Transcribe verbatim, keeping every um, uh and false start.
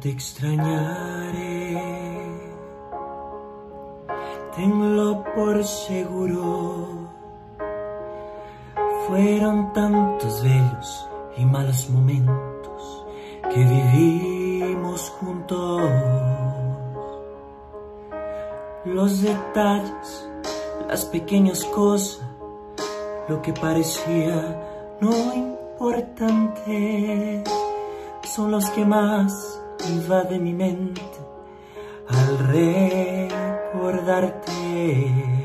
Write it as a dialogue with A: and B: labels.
A: te extrañaré, tenlo por seguro. Fueron tantos bellos y malos momentos que vivimos juntos. Los detalles, las pequeñas cosas, lo que parecía no importante, son los que más invaden mi mente al recordarte.